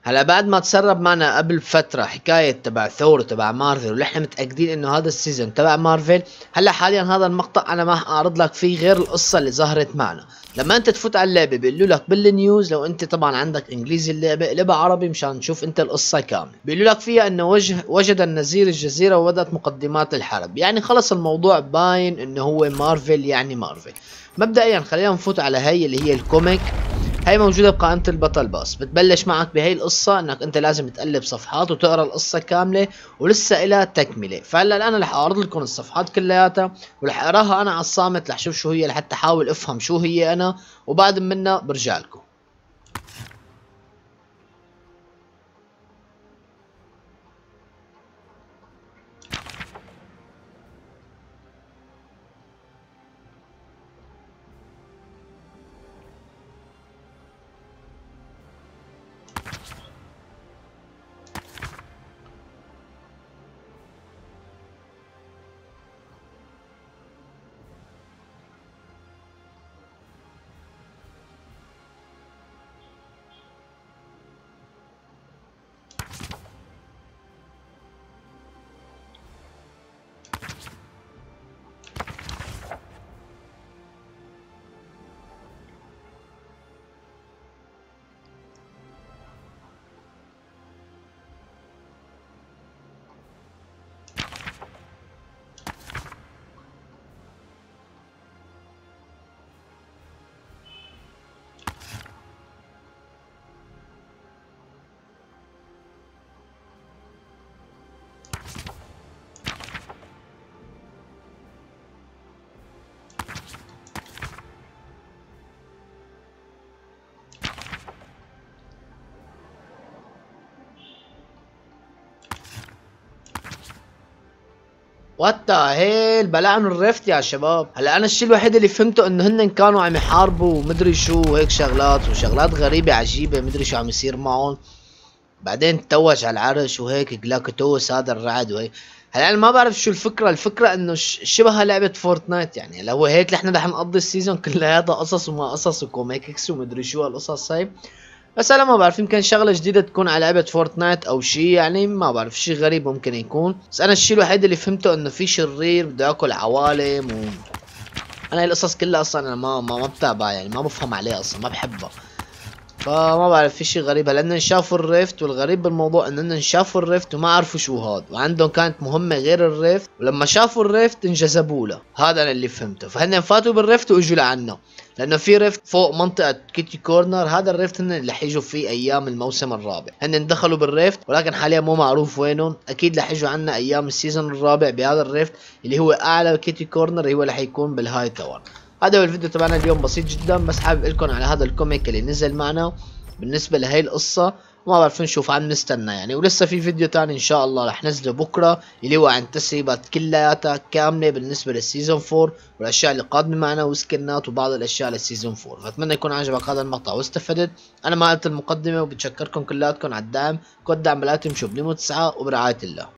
هلا بعد ما تسرب معنا قبل فترة حكاية تبع ثور وتبع مارفل واللي احنا متأكدين انه هذا السيزون تبع مارفل، هلا حاليا هذا المقطع انا ما اعرض لك فيه غير القصة اللي ظهرت معنا. لما انت تفوت على اللعبة بيقولوا لك بالنيوز، لو انت طبعا عندك انجليزي اللعبة اقلبها عربي مشان تشوف انت القصة كاملة. بيقولوا لك فيها انه وجد النذير الجزيرة وبدأت مقدمات الحرب، يعني خلص الموضوع باين انه هو مارفل، يعني مارفل. مبدئيا خلينا نفوت على هي اللي هي الكوميك. هي موجودة بقائمة البطل باص. بتبلش معك بهي القصة انك انت لازم تقلب صفحات وتقرا القصة كاملة ولسه الها تكملة. فهلا انا رح اعرض لكم الصفحات كلياتها ورح اقراها انا على الصامت رح شوف شو هي لحتى احاول افهم شو هي انا، وبعد منها برجع لكم. وات ذا هيل بلعنوا الريفت يا شباب. هلا انا الشيء الوحيد اللي فهمته انه هن كانوا عم يحاربوا ومدري شو وهيك شغلات غريبة عجيبة، مدري شو عم يصير معهم. بعدين توج على العرش وهيك جلاكتوس هذا الرعد وهيك. هلا انا ما بعرف شو الفكرة انه شبه لعبة فورتنايت، يعني لو هيك نحن رح نقضي السيزون كلياتها قصص وما قصص وكوميكس ومدري شو هالقصص هاي. بس انا ما بعرف، يمكن شغله جديده تكون على لعبه فورتنايت او شيء، يعني ما بعرف، شيء غريب ممكن يكون. بس انا الشيء الوحيد اللي فهمته انه في شرير بده ياكل عوالم انا هاي القصص كلها اصلا انا ما بتابعها، يعني ما بفهم عليها اصلا، ما بحبها. فما بعرف، في شيء غريب. هلا شافوا الريفت، والغريب بالموضوع انهم شافوا الريفت وما عرفوا شو هاد، وعندهم كانت مهمة غير الريفت، ولما شافوا الريفت انجذبوا له. هذا انا اللي فهمته. فهن فاتوا بالريفت واجوا لعنا، لانه في ريفت فوق منطقة كيتي كورنر. هذا الريفت هن اللي حيجوا فيه ايام الموسم الرابع. هن دخلوا بالريفت ولكن حاليا مو معروف وينهم. اكيد رح يجوا عنا ايام السيزون الرابع بهذا الريفت اللي هو اعلى كيتي كورنر، هو اللي حيكون بالهاي تاور. هذا هو الفيديو تبعنا اليوم، بسيط جدا، بس حابب لكم على هذا الكوميك اللي نزل معنا بالنسبة لهي القصة. وما بعرف نشوف، عم نستنى يعني. ولسه في فيديو تاني ان شاء الله رح نزله بكرة اللي هو عن تسريبات كلياتها كاملة بالنسبة للسيزون 4 والاشياء اللي قادمة معنا وسكنات وبعض الاشياء للسيزون 4. فاتمنى يكون عجبك هذا المقطع واستفدت. انا ما قلت المقدمة، وبتشكركم كلياتكم على الدعم. كود دعم بالاتم شو بنيمو 9 وبرعاية الله.